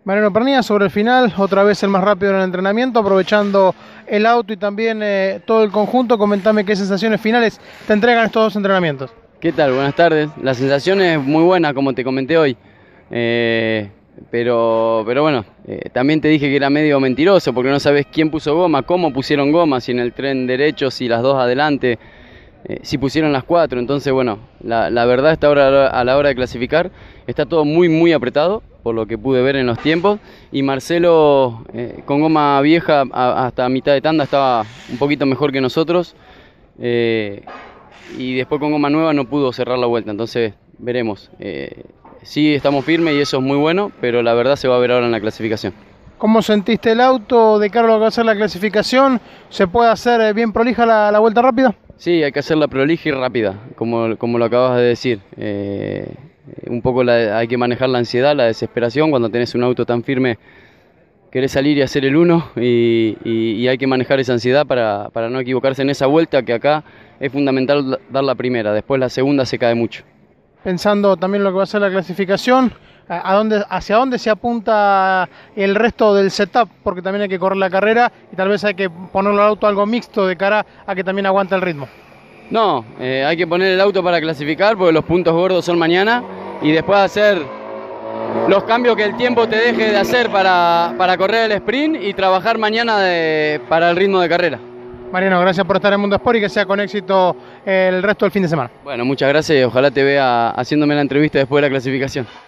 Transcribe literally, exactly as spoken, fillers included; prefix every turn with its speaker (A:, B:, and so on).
A: Mariano Pernía, sobre el final, otra vez el más rápido en el entrenamiento, aprovechando el auto y también eh, todo el conjunto. Comentame qué sensaciones finales te entregan estos dos entrenamientos.
B: ¿Qué tal? Buenas tardes. La sensación es muy buena, como te comenté hoy. Eh, pero, pero bueno, eh, también te dije que era medio mentiroso, porque no sabes quién puso goma, cómo pusieron goma, si en el tren derecho, si las dos adelante, eh, si pusieron las cuatro. Entonces, bueno, la, la verdad está ahora, a la hora de clasificar, está todo muy, muy apretado, por lo que pude ver en los tiempos, y Marcelo eh, con goma vieja a, hasta mitad de tanda estaba un poquito mejor que nosotros, eh, y después con goma nueva no pudo cerrar la vuelta, entonces veremos. Eh, sí estamos firmes y eso es muy bueno, pero la verdad se va a ver ahora en la clasificación.
A: ¿Cómo sentiste el auto de cara a lo que va a ser la clasificación? ¿Se puede hacer bien prolija la, la vuelta rápida?
B: Sí, hay que hacerla prolija y rápida, como, como lo acabas de decir. Eh, un poco la, hay que manejar la ansiedad, la desesperación. Cuando tenés un auto tan firme, querés salir y hacer el uno, y, y, y hay que manejar esa ansiedad para, para no equivocarse en esa vuelta, que acá es fundamental dar la primera, después la segunda se cae mucho.
A: Pensando también en lo que va a ser la clasificación, ¿a dónde, hacia dónde se apunta el resto del setup? Porque también hay que correr la carrera y tal vez hay que ponerlo al auto algo mixto de cara a que también aguante el ritmo.
B: No, eh, hay que poner el auto para clasificar, porque los puntos gordos son mañana, y después hacer los cambios que el tiempo te deje de hacer para, para correr el sprint y trabajar mañana de, para el ritmo de carrera.
A: Mariano, gracias por estar en Mundo Sport y que sea con éxito el resto del fin de semana.
B: Bueno, muchas gracias y ojalá te vea haciéndome la entrevista después de la clasificación.